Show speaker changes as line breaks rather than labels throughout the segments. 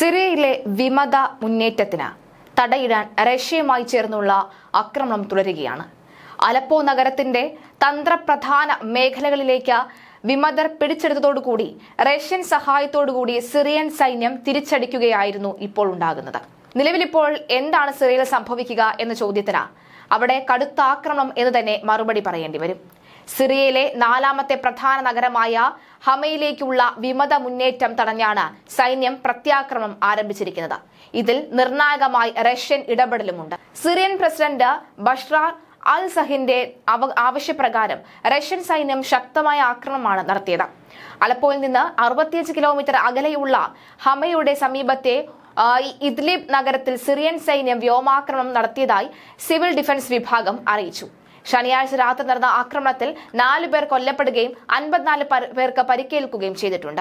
സിറിയയിലെ വിമത മുന്നേറ്റത്തിന് തടയിടാൻ റഷ്യയുമായി ചേർന്നുള്ള ആക്രമണം തുടരുകയാണ്. അലപ്പോ നഗരത്തിന്റെ തന്ത്രപ്രധാന മേഖലകളിലേക്ക് വിമതർ പിടിച്ചെടുത്തതോടുകൂടി റഷ്യൻ സഹായത്തോടുകൂടി സിറിയൻ സൈന്യം തിരിച്ചടിക്കുകയായിരുന്നു ഇപ്പോൾ ഉണ്ടാകുന്നത്. നിലവിലിപ്പോൾ എന്താണ് സിറിയയിൽ സംഭവിക്കുക എന്ന ചോദ്യത്തിന് അവിടെ കടുത്ത ആക്രമണം എന്ന് തന്നെ മറുപടി പറയേണ്ടി വരും. സിറിയയിലെ നാലാമത്തെ പ്രധാന നഗരമായ ഹമയിലേക്കുള്ള വിമത മുന്നേറ്റം തടഞ്ഞാണ് സൈന്യം പ്രത്യാക്രമണം ആരംഭിച്ചിരിക്കുന്നത്. ഇതിൽ നിർണായകമായി റഷ്യൻ ഇടപെടലുമുണ്ട്. സിറിയൻ പ്രസിഡന്റ് ബഷ്റാർ അൽ സഹിന്റെ ആവശ്യപ്രകാരം റഷ്യൻ സൈന്യം ശക്തമായ ആക്രമണമാണ് നടത്തിയത്. അലപ്പോയിൽ നിന്ന് 65 കിലോമീറ്റർ അകലെയുള്ള ഹമയുടെ സമീപത്തെ ഇദ്ലിബ് നഗരത്തിൽ സിറിയൻ സൈന്യം വ്യോമാക്രമണം നടത്തിയതായി സിവിൽ ഡിഫൻസ് വിഭാഗം അറിയിച്ചു. ശനിയാഴ്ച രാത്രി നടന്ന ആക്രമണത്തിൽ 4 പേർ കൊല്ലപ്പെടുകയും 54 പേർക്ക് പരിക്കേൽക്കുകയും ചെയ്തിട്ടുണ്ട്.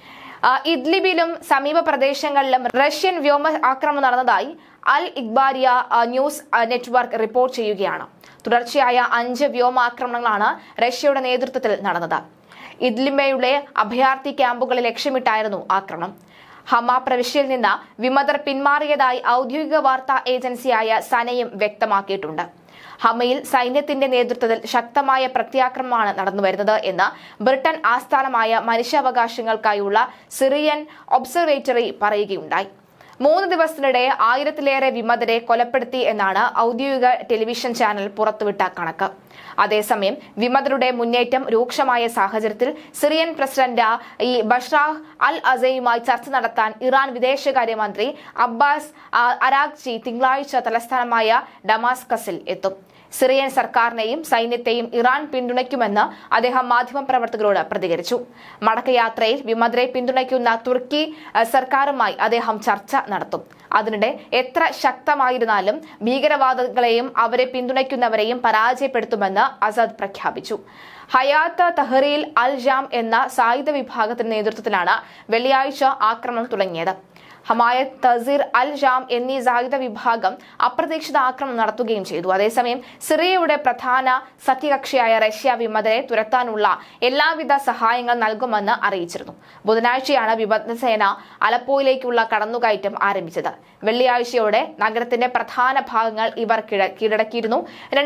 ഇദ്ലിബിലും സമീപ പ്രദേശങ്ങളിലും റഷ്യൻ വ്യോമ ആക്രമണം നടന്നതായി al Ikhbariya news network report ചെയ്യുകയാണ്. തുടർച്ചയായ 5 വ്യോമാക്രമണങ്ങളാണ് റഷ്യയുടെ നേതൃത്വത്തിൽ നടന്നത്. ഇദ്ലിബയുടെ അഭയാർത്ഥി ക്യാമ്പുകളെ ലക്ഷ്യമിട്ടായിരുന്നു ആക്രമണം. ഹമ പ്രവിശ്യയിൽ നിന്ന് വിമതർ പിന്മാറിയതായി ഔദ്യോഗിക വാർത്താ ഏജൻസിയായ സനയും വ്യക്തമാക്കിയിട്ടുണ്ട്. ഹമയിൽ സൈന്യത്തിന്റെ നേതൃത്വത്തിൽ ശക്തമായ പ്രത്യാക്രമണമാണ് നടന്നുവരുന്നത് എന്ന് ബ്രിട്ടൻ ആസ്ഥാനമായ മനുഷ്യാവകാശങ്ങൾക്കായുള്ള സിറിയൻ ഒബ്സർവേറ്ററി പറയുകയുണ്ടായി. 3 ദിവസത്തിനിടെ 1000-ലേറെ വിമതരെ കൊലപ്പെടുത്തി എന്നാണ് ഔദ്യോഗിക ടെലിവിഷൻ ചാനൽ പുറത്തുവിട്ട കണക്ക്. അതേസമയം വിമതരുടെ മുന്നേറ്റം രൂക്ഷമായ സാഹചര്യത്തിൽ സിറിയൻ പ്രസിഡന്റ് ബഷ്റാർ അൽ അസയുമായി ചർച്ച നടത്താൻ ഇറാൻ വിദേശകാര്യമന്ത്രി അബ്ബാസ് അരാഗ്ചി തിങ്കളാഴ്ച തലസ്ഥാനമായ ഡമാസ്കസിൽ എത്തും. സിറിയൻ സർക്കാരിനെയും സൈന്യത്തെയും ഇറാൻ പിന്തുണയ്ക്കുമെന്ന് അദ്ദേഹം മാധ്യമപ്രവർത്തകരോട് പ്രതികരിച്ചു. മടക്കയാത്രയിൽ വിമതരെ പിന്തുണയ്ക്കുന്ന തുർക്കി സർക്കാരുമായി അദ്ദേഹം ചർച്ച നടത്തും. അതിനിടെ എത്ര ശക്തമായിരുന്നാലും ഭീകരവാദികളെയും അവരെ പിന്തുണയ്ക്കുന്നവരെയും പരാജയപ്പെടുത്തുമെന്ന് അസദ് പ്രഖ്യാപിച്ചു. ഹയാത്ത് തഹ്രീൽ അൽ ജാം എന്ന സായുധ വിഭാഗത്തിന്റെ നേതൃത്വത്തിലാണ് വെള്ളിയാഴ്ച ആക്രമണം തുടങ്ങിയത്. ഹമായത് തസീർ അൽ ജാം എന്നീ സായുധ വിഭാഗം അപ്രതീക്ഷിത ആക്രമണം നടത്തുകയും ചെയ്തു. അതേസമയം സിറിയയുടെ പ്രധാന സഖ്യകക്ഷിയായ റഷ്യ വിമതരെ തുരത്താനുള്ള എല്ലാവിധ സഹായങ്ങൾ നൽകുമെന്ന് അറിയിച്ചിരുന്നു. ബുധനാഴ്ചയാണ് വിമതസേന അലപ്പോയിലേക്കുള്ള കടന്നുകയറ്റം ആരംഭിച്ചത്. വെള്ളിയാഴ്ചയോടെ നഗരത്തിന്റെ പ്രധാന ഭാഗങ്ങൾ ഇവർ കീഴടക്കിയിരുന്നു.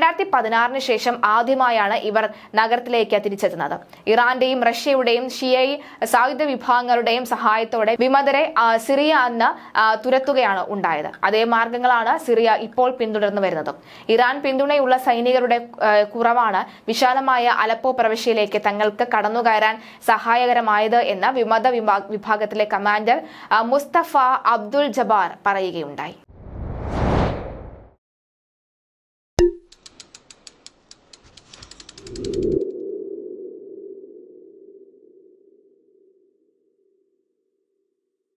2016 ശേഷം ആദ്യമായാണ് ഇവർ നഗരത്തിലേക്ക് തിരിച്ചെത്തുന്നത്. ഇറാന്റെയും റഷ്യയുടെയും ഷിയൈ സായുധ വിഭാഗങ്ങളുടെയും സഹായത്തോടെ വിമതരെ സിറിയ തുരത്തുകയാണ് ഉണ്ടായത്. അതേ മാർഗങ്ങളാണ് സിറിയ ഇപ്പോൾ പിന്തുടർന്നു വരുന്നത്. ഇറാൻ പിന്തുണയുള്ള സൈനികരുടെ കുറവാണ് വിശാലമായ അലപ്പോ പ്രവിശ്യയിലേക്ക് തങ്ങൾക്ക് കടന്നുകയറാൻ സഹായകരമായത് എന്ന് വിമത വിഭാഗത്തിലെ കമാൻഡർ മുസ്തഫ അബ്ദുൽ ജബ്ബാർ പറയുകയുണ്ടായി.